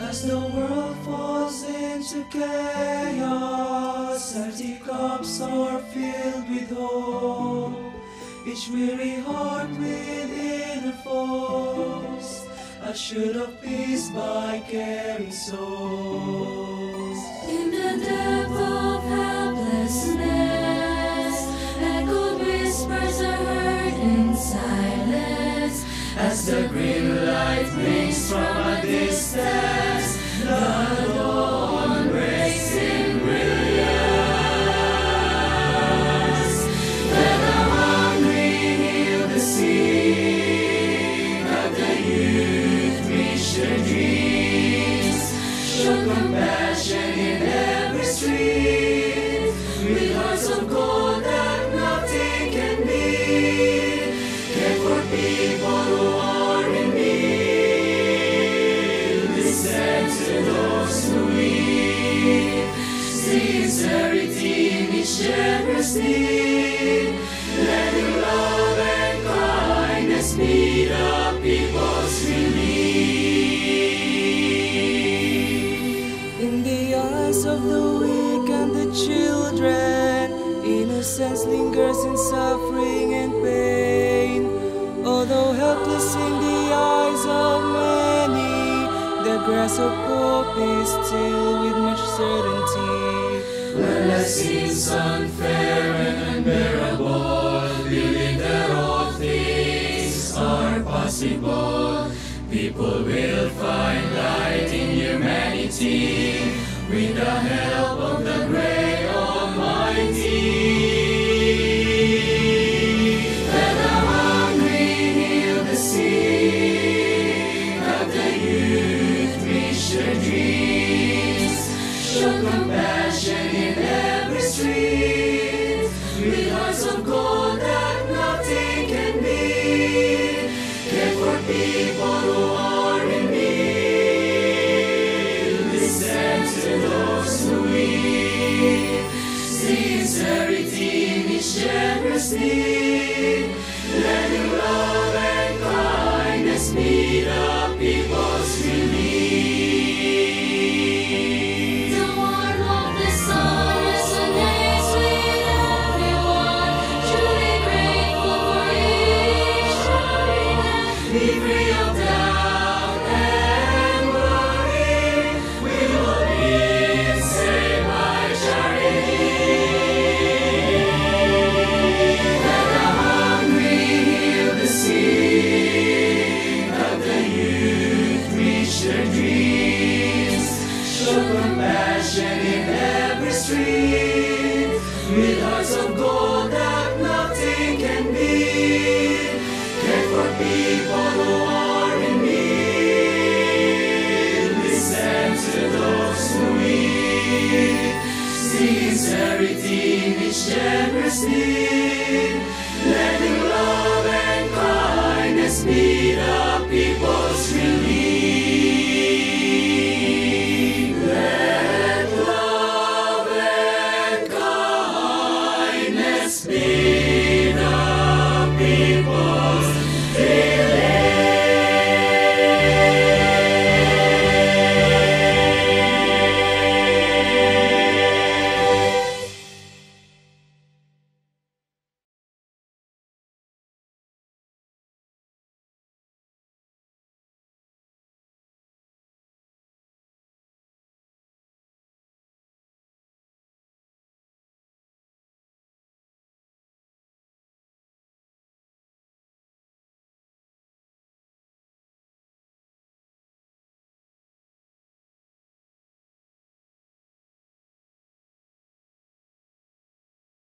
As the world falls into chaos, empty cups are filled with hope. Each weary heart within a force, assured of peace by caring souls. In the depth of helplessness, echoed whispers are heard in silence. As the green light blinks from a distance, the dawn breaks in brilliance. Let the hungry heal the sick, let the youth reach their dreams. Show compassion in every street, with hearts of gold that nothing can beat. Care for people who are in need. Listen to those who weep. Sincerity in each generous need. Let your love and kindness meet up people's relief. In the eyes of the weak and the children, innocence lingers in suffering and pain. Although helpless in the eyes of many, the grass of hope is still with much certainty. When life seems unfair and unbearable, believe that all things are possible. People will find light in humanity with the help of the great Almighty. Let the hungry heal the sick, let the youth reach their dreams. Show compassion in every street, with hearts of gold that nothing can beat. Care for people who are in need. Listen to those who weep. Sincerity in each generous need. Let your love and kindness meet up people's relief. The warmth of the sun resonates with everyone, truly grateful for each sharing hand. Be free of doubt and worry. We will be saved by charity. Let the hungry heal the sick, let the youth reach their dreams. Show compassion in every street, with hearts of gold that nothing can beat. Care for people who are in need. Listen to those who weep. Sincerity in each generous need. Let your love and kindness meet up people.